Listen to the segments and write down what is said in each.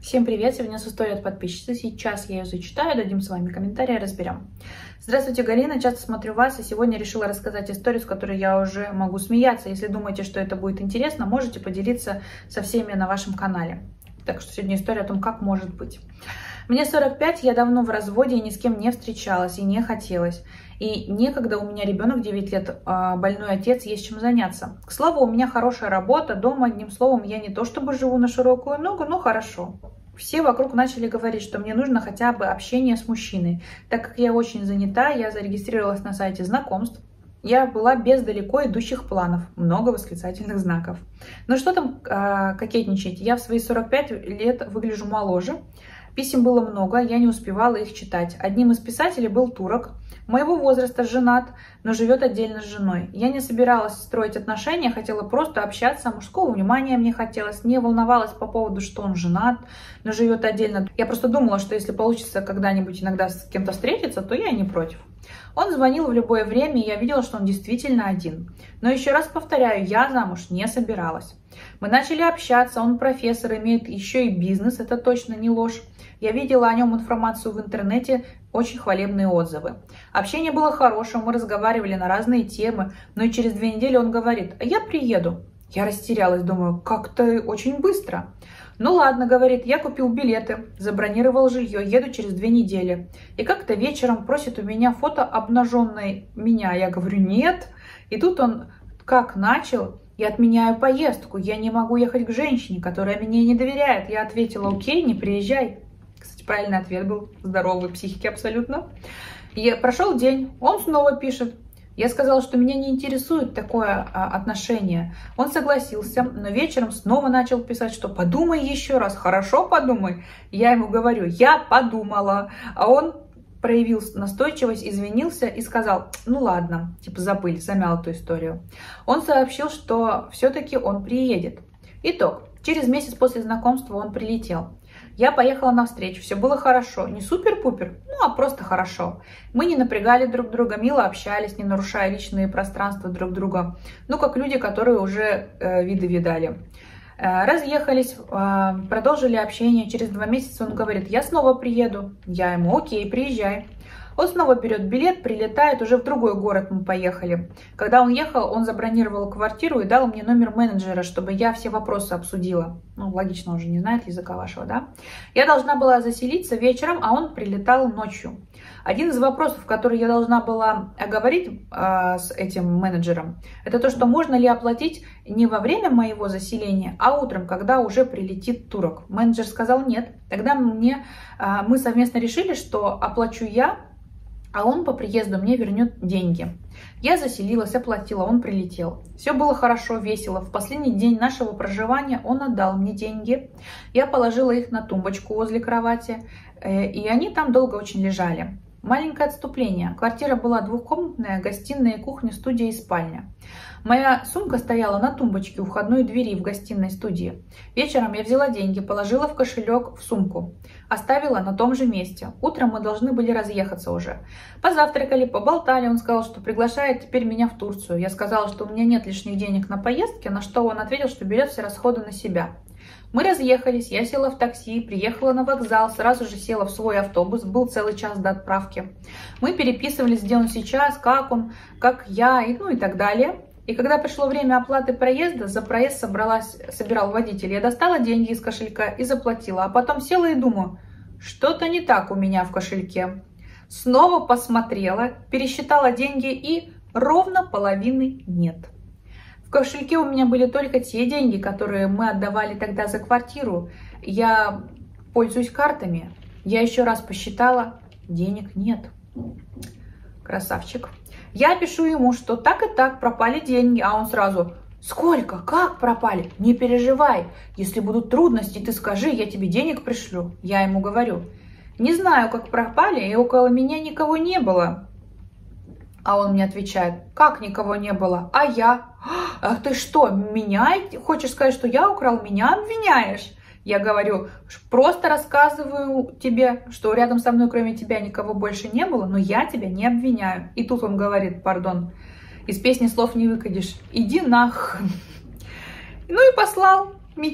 Всем привет! Сегодня с историей от подписчицы. Сейчас я ее зачитаю, дадим с вами комментарии, разберем. Здравствуйте, Галина. Часто смотрю вас, и сегодня решила рассказать историю, с которой я уже могу смеяться. Если думаете, что это будет интересно, можете поделиться со всеми на вашем канале. Так что сегодня история о том, как может быть. Мне 45, я давно в разводе и ни с кем не встречалась, и не хотелось. И некогда, у меня ребенок 9 лет, больной отец, есть чем заняться. К слову, у меня хорошая работа, дома, одним словом, я не то чтобы живу на широкую ногу, но хорошо. Все вокруг начали говорить, что мне нужно хотя бы общение с мужчиной. Так как я очень занята, я зарегистрировалась на сайте знакомств. Я была без далеко идущих планов, много восклицательных знаков. Но что там кокетничать? Я в свои 45 лет выгляжу моложе. Писем было много, я не успевала их читать. Одним из писателей был турок, моего возраста, женат, но живет отдельно с женой. Я не собиралась строить отношения, хотела просто общаться, мужского внимания мне хотелось, не волновалась по поводу, что он женат, но живет отдельно. Я просто думала, что если получится когда-нибудь иногда с кем-то встретиться, то я не против. Он звонил в любое время, и я видела, что он действительно один. Но еще раз повторяю, я замуж не собиралась. Мы начали общаться, он профессор, имеет еще и бизнес, это точно не ложь. Я видела о нем информацию в интернете, очень хвалебные отзывы. Общение было хорошим, мы разговаривали на разные темы, но и через 2 недели он говорит: «А я приеду». Я растерялась, думаю, как-то очень быстро. Ну ладно, говорит, я купил билеты, забронировал жилье, еду через 2 недели. И как-то вечером просит у меня фото обнаженной меня. Я говорю, нет. И тут он как начал: я отменяю поездку, я не могу ехать к женщине, которая мне не доверяет. Я ответила, окей, не приезжай. Кстати, правильный ответ был, здоровой психики абсолютно. И прошел день, он снова пишет. Я сказала, что меня не интересует такое отношение. Он согласился, но вечером снова начал писать, что подумай еще раз, хорошо подумай. Я ему говорю, я подумала. А он проявил настойчивость, извинился и сказал, ну ладно, типа забыли, замял эту историю. Он сообщил, что все-таки он приедет. Итог. Через месяц после знакомства он прилетел. Я поехала навстречу, все было хорошо, не супер-пупер, ну а просто хорошо. Мы не напрягали друг друга, мило общались, не нарушая личные пространства друг друга, ну как люди, которые уже виды видали. Разъехались, продолжили общение, через 2 месяца он говорит, я снова приеду, я ему, окей, приезжай. Он снова берет билет, прилетает, уже в другой город мы поехали. Когда он ехал, он забронировал квартиру и дал мне номер менеджера, чтобы я все вопросы обсудила. Ну, логично, он же не знает языка вашего, да? Я должна была заселиться вечером, а он прилетал ночью. Один из вопросов, который я должна была оговорить с этим менеджером, это то, что можно ли оплатить не во время моего заселения, а утром, когда уже прилетит турок. Менеджер сказал нет. Тогда мы совместно решили, что оплачу я, а он по приезду мне вернет деньги. Я заселилась, оплатила, он прилетел. Все было хорошо, весело. В последний день нашего проживания он отдал мне деньги. Я положила их на тумбочку возле кровати, и они там долго очень лежали. Маленькое отступление. Квартира была двухкомнатная, гостиная, кухня, студия и спальня. Моя сумка стояла на тумбочке у входной двери в гостиной студии. Вечером я взяла деньги, положила в кошелек в сумку. Оставила на том же месте. Утром мы должны были разъехаться уже. Позавтракали, поболтали. Он сказал, что приглашает теперь меня в Турцию. Я сказала, что у меня нет лишних денег на поездки, на что он ответил, что берет все расходы на себя. Мы разъехались, я села в такси, приехала на вокзал, сразу же села в свой автобус, был целый час до отправки. Мы переписывались, где он сейчас, как он, как я, и так далее. И когда пришло время оплаты проезда, за проезд собирал водитель. Я достала деньги из кошелька и заплатила, а потом села и думаю, что-то не так у меня в кошельке. Снова посмотрела, пересчитала деньги и ровно половины нет. В кошельке у меня были только те деньги, которые мы отдавали тогда за квартиру. Я пользуюсь картами. Я еще раз посчитала, денег нет. Красавчик. Я пишу ему, что так и так пропали деньги, а он сразу, сколько, как пропали? Не переживай, если будут трудности, ты скажи, я тебе денег пришлю. Я ему говорю, не знаю, как пропали, и около меня никого не было. А он мне отвечает, как никого не было, а я? А ты что, меня хочешь сказать, что я украл, меня обвиняешь? Я говорю, просто рассказываю тебе, что рядом со мной кроме тебя никого больше не было, но я тебя не обвиняю. И тут он говорит, пардон, из песни слов не выкатишь, иди нах. Ну и послал меня.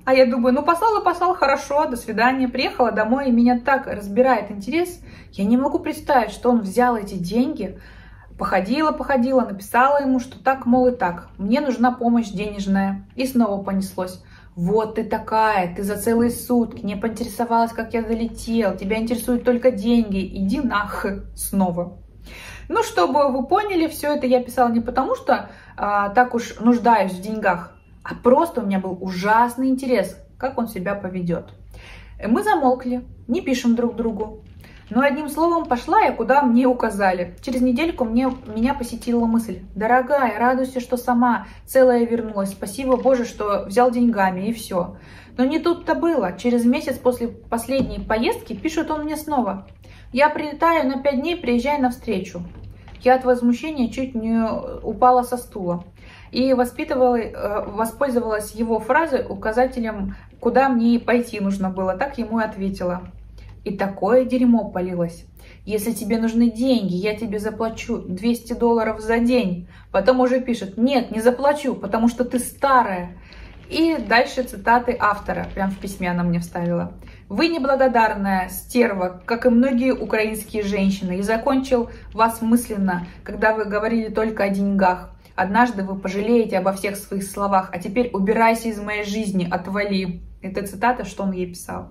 А я думаю, ну послал и послал, хорошо, до свидания. Приехала домой, и меня так разбирает интерес. Я не могу представить, что он взял эти деньги, походила, написала ему, что так, мол, и так. Мне нужна помощь денежная. И снова понеслось. Вот ты такая, ты за целые сутки не поинтересовалась, как я долетел. Тебя интересуют только деньги. Иди нах снова. Ну, чтобы вы поняли, все это я писала не потому, что так уж нуждаюсь в деньгах, а просто у меня был ужасный интерес, как он себя поведет. Мы замолкли, не пишем друг другу. Но одним словом пошла я, куда мне указали. Через недельку меня посетила мысль. Дорогая, радуйся, что сама целая вернулась. Спасибо, Боже, что взял деньгами, и все. Но не тут-то было. Через месяц после последней поездки пишет он мне снова. Я прилетаю на 5 дней, приезжай навстречу. Я от возмущения чуть не упала со стула. И воспользовалась его фразой, указателем, куда мне пойти нужно было. Так ему и ответила. И такое дерьмо полилось. Если тебе нужны деньги, я тебе заплачу $200 за день. Потом уже пишет, нет, не заплачу, потому что ты старая. И дальше цитаты автора, прям в письме она мне вставила. Вы неблагодарная стерва, как и многие украинские женщины. И закончил вас мысленно, когда вы говорили только о деньгах. Однажды вы пожалеете обо всех своих словах, а теперь убирайся из моей жизни, отвали. Это цитата, что он ей писал.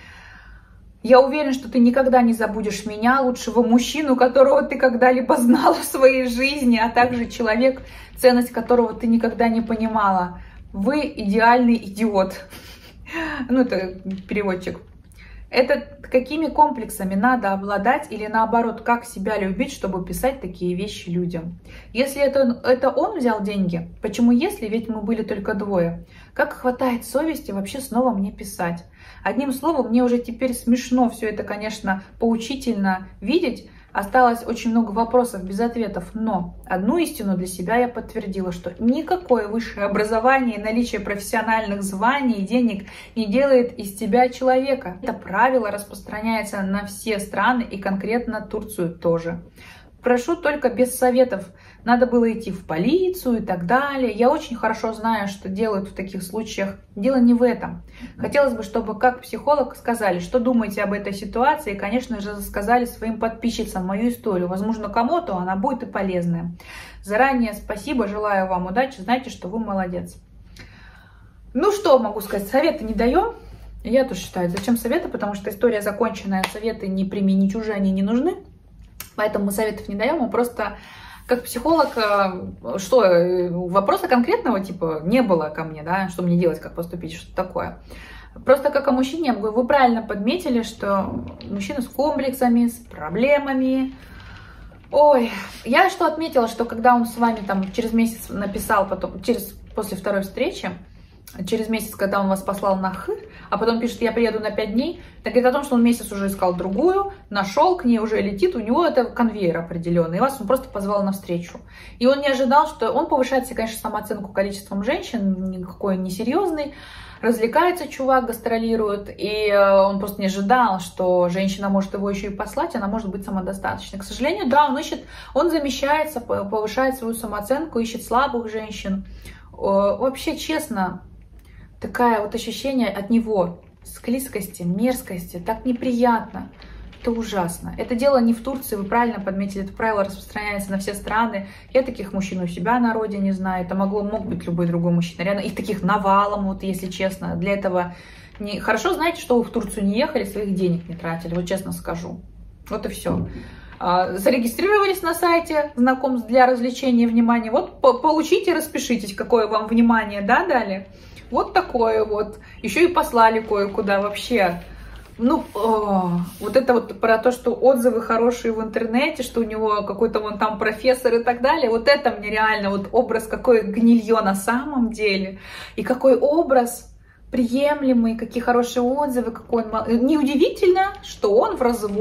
Я уверен, что ты никогда не забудешь меня, лучшего мужчину, которого ты когда-либо знала в своей жизни, а также человек, ценность которого ты никогда не понимала. Вы идеальный идиот. Ну, это переводчик. Это какими комплексами надо обладать или наоборот, как себя любить, чтобы писать такие вещи людям? Если это он взял деньги, почему если, ведь мы были только двое? Как хватает совести вообще снова мне писать? Одним словом, мне уже теперь смешно все это, конечно, поучительно видеть. Осталось очень много вопросов без ответов, но одну истину для себя я подтвердила, что никакое высшее образование и наличие профессиональных званий и денег не делает из тебя человека. Это правило распространяется на все страны и конкретно Турцию тоже. Прошу только без советов. Надо было идти в полицию и так далее. Я очень хорошо знаю, что делают в таких случаях. Дело не в этом. Хотелось бы, чтобы как психолог сказали, что думаете об этой ситуации. И, конечно же, рассказали своим подписчицам мою историю. Возможно, кому-то она будет и полезная. Заранее спасибо, желаю вам удачи. Знаете, что вы молодец. Ну что могу сказать, советы не даем. Я тоже считаю, зачем советы, потому что история законченная, советы не применить уже они не нужны. Поэтому мы советов не даем, мы просто как психолог, что вопроса конкретного типа не было ко мне, да, что мне делать, как поступить, что такое. Просто как о мужчине, вы правильно подметили, что мужчина с комплексами, с проблемами. Ой, я что отметила, что когда он с вами там через месяц написал, потом после второй встречи, через месяц, когда он вас послал на х, а потом пишет, я приеду на 5 дней, так говорит о том, что он месяц уже искал другую, нашел, к ней уже летит, у него это конвейер определенный, и вас он просто позвал навстречу. И он не ожидал, что он повышает себе, конечно, самооценку количеством женщин, никакой не серьезный, развлекается чувак, гастролирует, и он просто не ожидал, что женщина может его еще и послать, она может быть самодостаточной. К сожалению, да, он замещается, повышает свою самооценку, ищет слабых женщин. Вообще, честно, такое вот ощущение от него склизкости, мерзкости, так неприятно. Это ужасно. Это дело не в Турции, вы правильно подметили, это правило распространяется на все страны. Я таких мужчин у себя на родине знаю, это мог быть любой другой мужчина. Реально, их таких навалом, вот если честно. Для этого хорошо знаете, что вы в Турцию не ехали, своих денег не тратили, вот честно скажу. Вот и все. Зарегистрировались на сайте знакомств для развлечения и внимания. Вот получите, распишитесь, какое вам внимание, да, дали. Вот такое вот. Еще и послали кое-куда вообще. Ну, вот это вот про то, что отзывы хорошие в интернете, что у него какой-то вон там профессор и так далее. Вот это мне реально вот образ, какое гнилье на самом деле. И какой образ приемлемый, какие хорошие отзывы, какой он... Неудивительно, что он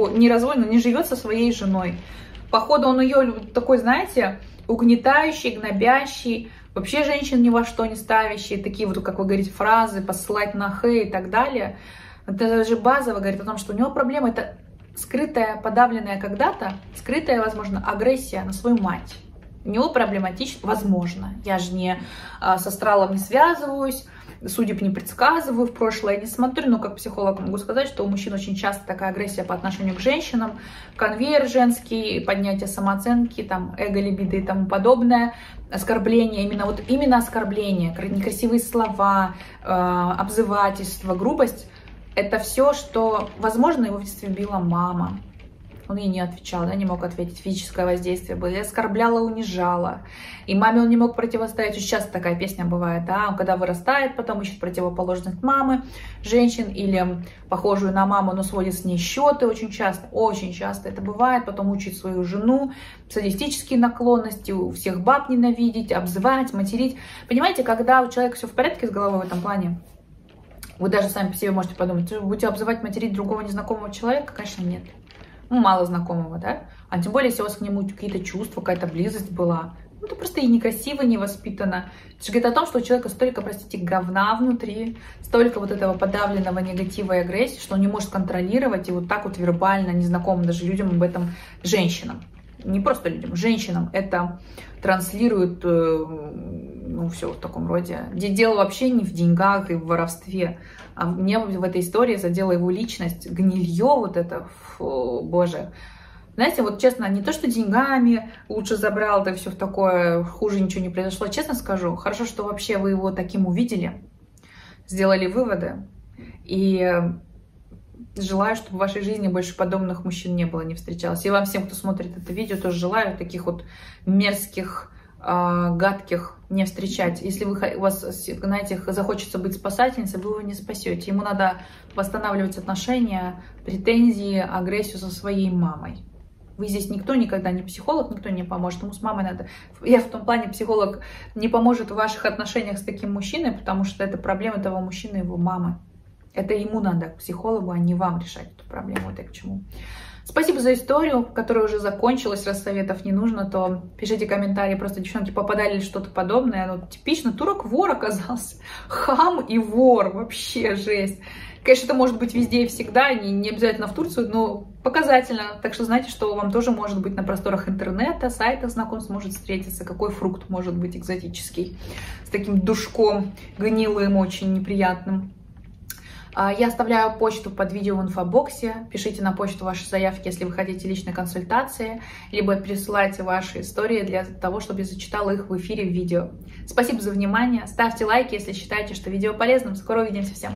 не живет со своей женой. Походу, он ее такой, знаете, угнетающий, гнобящий, вообще женщин ни во что не ставящий, такие вот, как вы говорите, фразы, посылать на х и так далее. Это же базово говорит о том, что у него проблема, это скрытая, подавленная когда-то, скрытая, возможно, агрессия на свою мать. У него проблематично, возможно, я же не с астралом не связываюсь, судеб не предсказываю, в прошлое не смотрю, но как психолог могу сказать, что у мужчин очень часто такая агрессия по отношению к женщинам, конвейер женский, поднятие самооценки, там, эго, либидо и тому подобное, оскорбление, именно оскорбление, некрасивые слова, обзывательство, грубость. Это все, что, возможно, его в детстве била мама. Он ей не отвечал, не мог ответить. Физическое воздействие было. И оскорбляла, унижала. И маме он не мог противостоять. Очень часто такая песня бывает, да. Он когда вырастает, потом ищет противоположность мамы, женщин или похожую на маму, но сводит с ней счеты очень часто это бывает. Потом учит свою жену, садистические наклонности, у всех баб ненавидеть, обзывать, материть. Понимаете, когда у человека все в порядке с головой в этом плане, вы даже сами по себе можете подумать, вы будете обзывать, материть другого незнакомого человека? Конечно, нет. Мало знакомого, да? А тем более, если у вас к нему какие-то чувства, какая-то близость была. Это просто и некрасиво, и невоспитанно. Это же говорит о том, что у человека столько, простите, говна внутри, столько вот этого подавленного негатива и агрессии, что он не может контролировать, и вот так вот вербально, незнакомым даже людям об этом, женщинам. Не просто людям, женщинам это транслируют, все в таком роде. Где дело вообще не в деньгах и в воровстве, а мне в этой истории задела его личность, гнилье вот это, фу, боже. Знаете, вот честно, не то, что деньгами лучше забрал, да все в такое, хуже ничего не произошло. Честно скажу, хорошо, что вообще вы его таким увидели, сделали выводы. И желаю, чтобы в вашей жизни больше подобных мужчин не было, не встречалось. И вам всем, кто смотрит это видео, тоже желаю таких вот мерзких, гадких не встречать. Если у вас, знаете, захочется быть спасательницей, вы его не спасете. Ему надо восстанавливать отношения, претензии, агрессию со своей мамой. Вы здесь никто никогда не психолог, никто не поможет. Ему с мамой надо. Я в том плане, психолог не поможет в ваших отношениях с таким мужчиной, потому что это проблема того мужчины и его мамы. Это ему надо, к психологу, а не вам решать эту проблему. Вот я к чему. Спасибо за историю, которая уже закончилась. Раз советов не нужно, то пишите комментарии. Просто, девчонки, попадали ли что-то подобное. Ну, типично, турок-вор оказался. Хам и вор. Вообще жесть. Конечно, это может быть везде и всегда, не обязательно в Турцию, но показательно. Так что знаете, что вам тоже может быть на просторах интернета, сайтах знакомств может встретиться. Какой фрукт может быть экзотический. С таким душком гнилым, очень неприятным. Я оставляю почту под видео в инфобоксе. Пишите на почту ваши заявки, если вы хотите личной консультации, либо присылайте ваши истории для того, чтобы я зачитала их в эфире в видео. Спасибо за внимание. Ставьте лайки, если считаете, что видео полезным. Скоро увидимся всем.